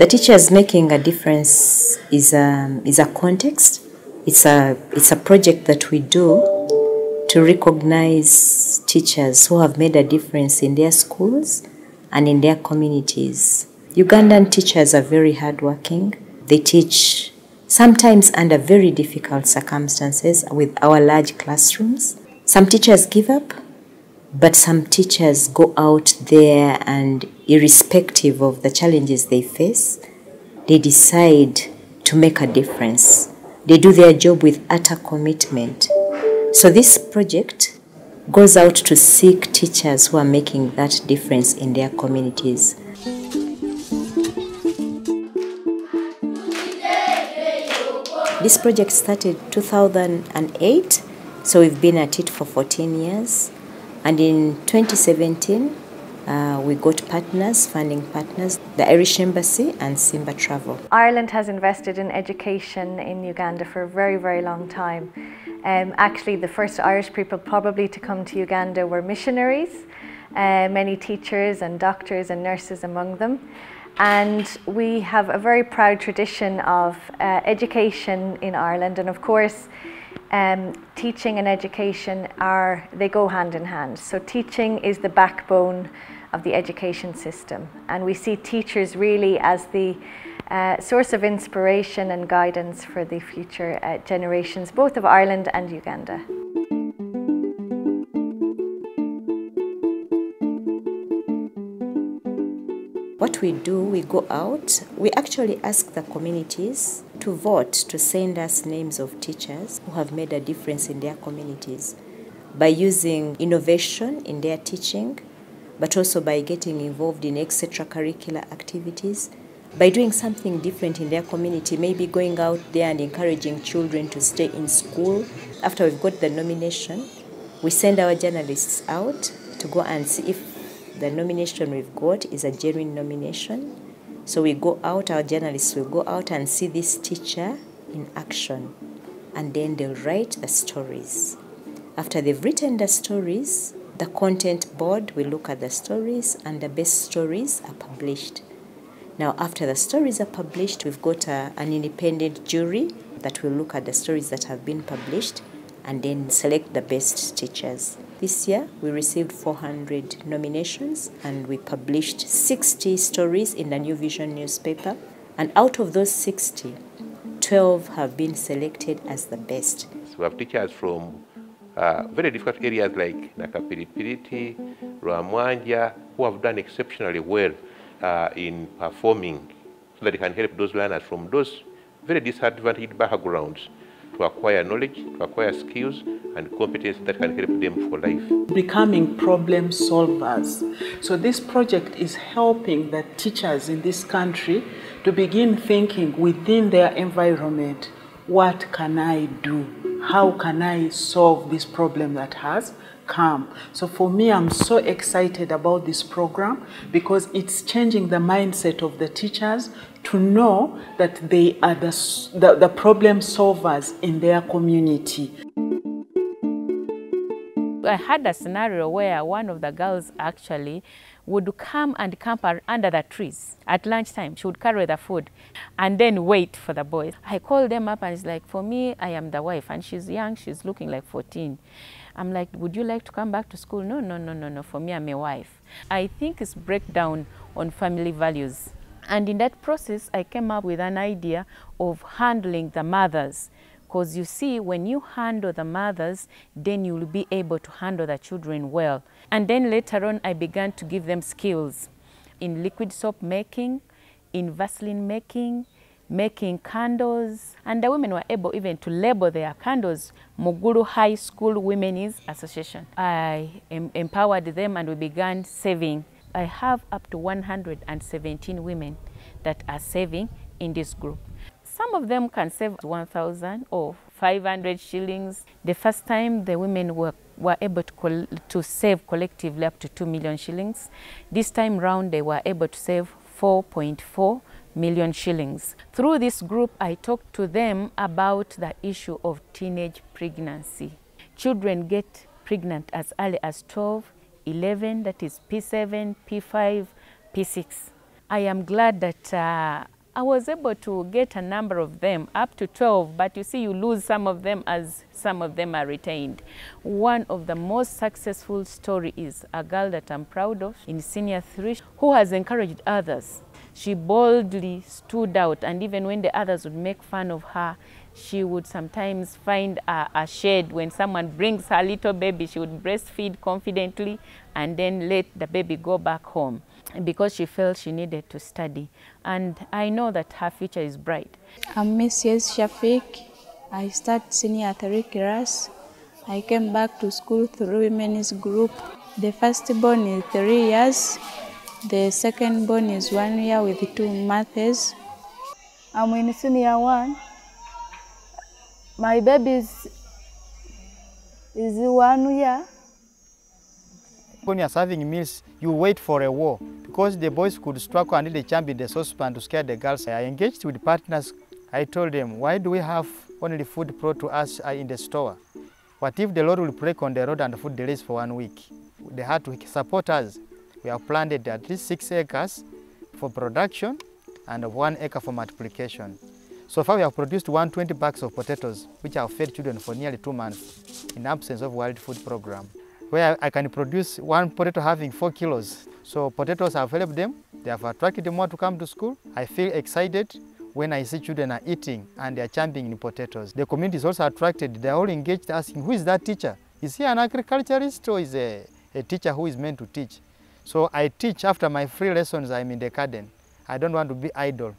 The Teachers Making a Difference is a context. It's a project that we do to recognize teachers who have made a difference in their schools and in their communities. Ugandan teachers are very hardworking. They teach sometimes under very difficult circumstances with our large classrooms. Some teachers give up, but some teachers go out there and irrespective of the challenges they face, they decide to make a difference. They do their job with utter commitment. So this project goes out to seek teachers who are making that difference in their communities. This project started 2008, so we've been at it for 14 years. And in 2017, we got partners, funding partners, the Irish Embassy and Simba Travel. Ireland has invested in education in Uganda for a very, very long time. Actually, the first Irish people probably to come to Uganda were missionaries, many teachers and doctors and nurses among them. And we have a very proud tradition of education in Ireland, and of course, teaching and education they go hand in hand. So teaching is the backbone of the education system, and we see teachers really as the source of inspiration and guidance for the future generations, both of Ireland and Uganda. What we do, we go out, we actually ask the communities to vote, to send us names of teachers who have made a difference in their communities by using innovation in their teaching, but also by getting involved in extracurricular activities, by doing something different in their community, maybe going out there and encouraging children to stay in school. After we've got the nomination, we send our journalists out to go and see if the nomination we've got is a genuine nomination. So we go out, our journalists will go out and see this teacher in action, and then they'll write the stories. After they've written the stories, the content board will look at the stories, and the best stories are published. Now, after the stories are published, we've got an independent jury that will look at the stories that have been published and then select the best teachers. This year, we received 400 nominations and we published 60 stories in the New Vision newspaper. And out of those 60, 12 have been selected as the best. So we have teachers from very difficult areas like Nakapiripiriti, Rwamwanja, who have done exceptionally well in performing so that they can help those learners from those very disadvantaged backgrounds to acquire knowledge, to acquire skills and competence that can help them for life. Becoming problem solvers. So this project is helping the teachers in this country to begin thinking within their environment, what can I do? How can I solve this problem that has come? So for me, I'm so excited about this program because it's changing the mindset of the teachers to know that they are the problem solvers in their community. I had a scenario where one of the girls actually would come and camp under the trees at lunchtime. She would carry the food and then wait for the boys. I called them up and it's like, for me, I am the wife and she's young, she's looking like 14. I'm like, would you like to come back to school? No, for me, I'm a wife. I think it's breakdown on family values. And in that process, I came up with an idea of handling the mothers. Because you see, when you handle the mothers, then you will be able to handle the children well. And then later on, I began to give them skills in liquid soap making, in Vaseline making, making candles. And the women were able even to label their candles, Muguru High School Women's Association. I empowered them and we began saving. I have up to 117 women that are saving in this group. Some of them can save 1,000 or 500 shillings. The first time the women were able to save collectively up to 2 million shillings. This time round they were able to save 4.4 million shillings. Through this group, I talked to them about the issue of teenage pregnancy. Children get pregnant as early as 12, 11, that is P7, P5, P6. I am glad that I was able to get a number of them, up to 12, but you see you lose some of them as some of them are retained. One of the most successful story is a girl that I'm proud of in Senior 3 who has encouraged others. She boldly stood out, and even when the others would make fun of her, she would sometimes find a shade. When someone brings her little baby, she would breastfeed confidently and then let the baby go back home, because she felt she needed to study. And I know that her future is bright. I'm Mrs. Shafiq. I started Senior 3 class. I came back to school through women's group. The first born is 3 years. The second born is 1 year with 2 months. I'm in Senior 1. My baby is 1 year. When you are serving meals, you wait for a war, because the boys could struggle and they jump in the saucepan to scare the girls. I engaged with partners. I told them, why do we have only food brought to us in the store? What if the Lord will break on the road and food delays for 1 week? They had to support us. We have planted at least 6 acres for production and 1 acre for multiplication. So far we have produced 120 bags of potatoes, which have fed children for nearly 2 months in absence of World Food Program, where I can produce 1 potato having 4 kilos. So potatoes have helped them. They have attracted them more to come to school. I feel excited when I see children are eating and they are champing in potatoes. The community is also attracted. They are all engaged, asking, who is that teacher? Is he an agriculturist or is a teacher who is meant to teach? So I teach after my free lessons. I'm in the garden. I don't want to be idle.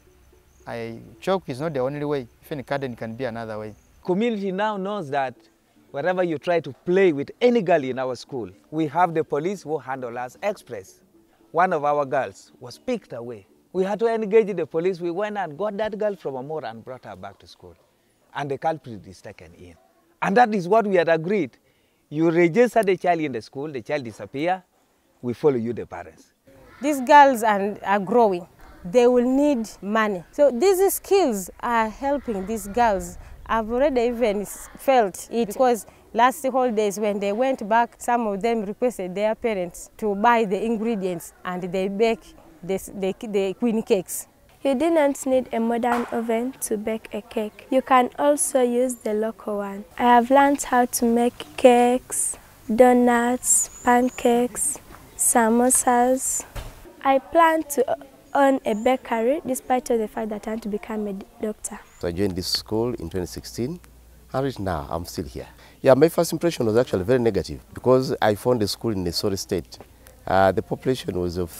Chalk is not the only way. Even garden can be another way. Community now knows that wherever you try to play with any girl in our school, we have the police who handle us express. One of our girls was picked away. We had to engage the police. We went and got that girl from Amora and brought her back to school. And the culprit is taken in. And that is what we had agreed. You register the child in the school, the child disappears, we follow you, the parents. These girls are growing. They will need money. So these skills are helping these girls. I've already even felt it, because last holidays when they went back, some of them requested their parents to buy the ingredients and they bake the queen cakes. You do not need a modern oven to bake a cake. You can also use the local one. I have learned how to make cakes, donuts, pancakes, samosas. I plan to own a bakery, despite the fact that I want to become a doctor. So I joined this school in 2016, and right now I'm still here. Yeah, my first impression was actually very negative, because I found the school in a sorry state. The population was of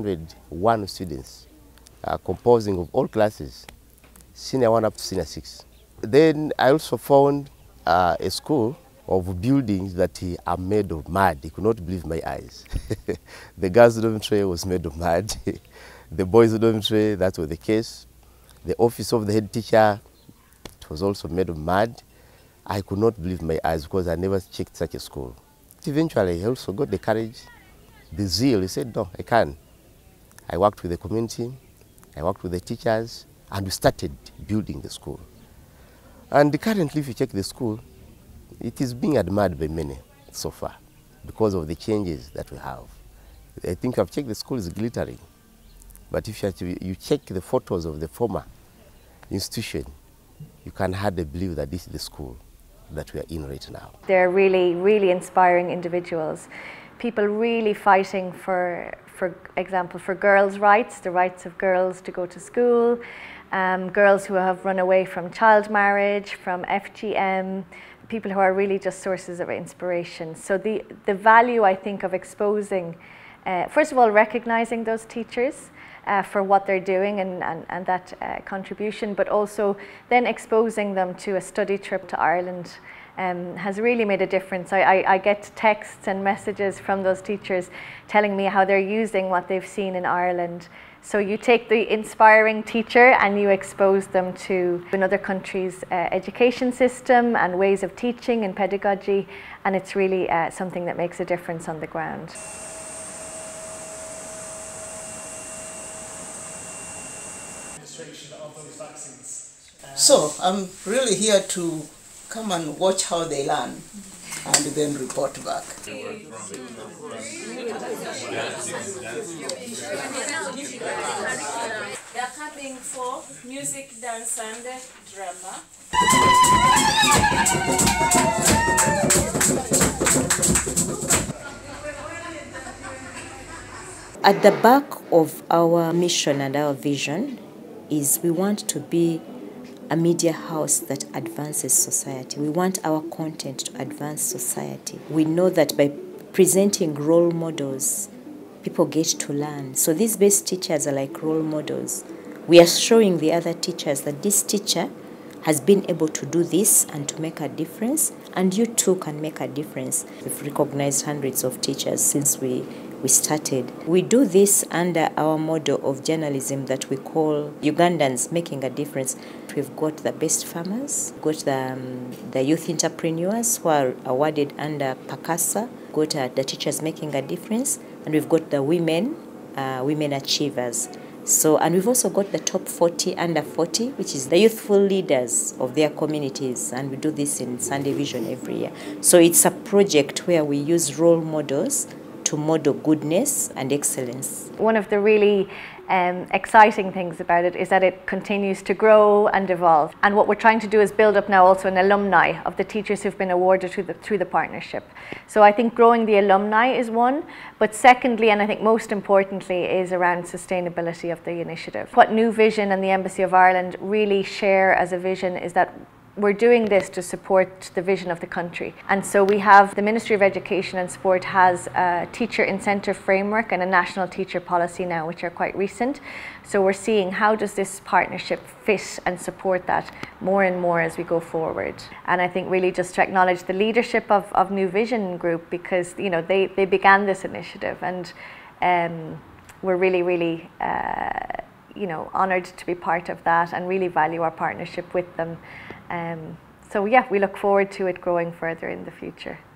301 students, composing of all classes, Senior 1 up to Senior 6. Then I also found a school of buildings that are made of mud. I could not believe my eyes. The girls' dormitory was made of mud. The boys' dormitory, that was the case. The office of the head teacher, it was also made of mud. I could not believe my eyes, because I never checked such a school. Eventually, I also got the courage, the zeal. He said, no, I can. I worked with the community, I worked with the teachers, and we started building the school. And currently, if you check the school, it is being admired by many so far, because of the changes that we have. I think I've checked the school is glittering. But if you check the photos of the former institution, you can hardly believe that this is the school that we are in right now. They're really, really inspiring individuals. People really fighting for example, for girls' rights, the rights of girls to go to school, girls who have run away from child marriage, from FGM, people who are really just sources of inspiration. So the value, I think, of exposing, first of all, recognizing those teachers for what they're doing and that contribution, but also then exposing them to a study trip to Ireland has really made a difference. I get texts and messages from those teachers telling me how they're using what they've seen in Ireland. So you take the inspiring teacher and you expose them to another country's education system and ways of teaching and pedagogy, and it's really something that makes a difference on the ground. So I'm really here to come and watch how they learn. and then report back. They are coming for music, dance, and drama. At the back of our mission and our vision is we want to be a media house that advances society. We want our content to advance society. We know that by presenting role models, people get to learn. So these best teachers are like role models. We are showing the other teachers that this teacher has been able to do this and to make a difference, and you too can make a difference. We've recognized hundreds of teachers since we started. We do this under our model of journalism that we call Ugandans Making a Difference. We've got the best farmers, got the youth entrepreneurs who are awarded under PACASA, got the teachers making a difference, and we've got the women achievers. So, and we've also got the top 40, under 40, which is the youthful leaders of their communities, and we do this in Sunday Vision every year. So it's a project where we use role models to model goodness and excellence. One of the really exciting things about it is that it continues to grow and evolve. And what we're trying to do is build up now also an alumni of the teachers who've been awarded through the partnership. So I think growing the alumni is one, but secondly, and I think most importantly, is around sustainability of the initiative. What New Vision and the Embassy of Ireland really share as a vision is that we're doing this to support the vision of the country. And so we have the Ministry of Education and Sport has a teacher incentive framework and a national teacher policy now, which are quite recent. So we're seeing how does this partnership fit and support that more and more as we go forward. And I think really just to acknowledge the leadership of New Vision Group, because they began this initiative, and we're really honoured to be part of that and really value our partnership with them. So yeah, we look forward to it growing further in the future.